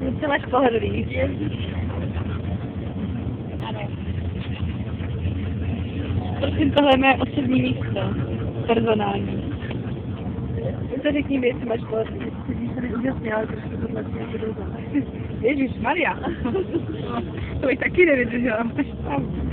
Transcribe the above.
Ty máš pohodlí. Ano. Prosím, tohle je mé osobní místo. Personální. To řekni mi, jestli máš pohodlí. Když se neúžasně, ale trošku to vlastně jako Ježiš, Maria. To bych taky nevydržela.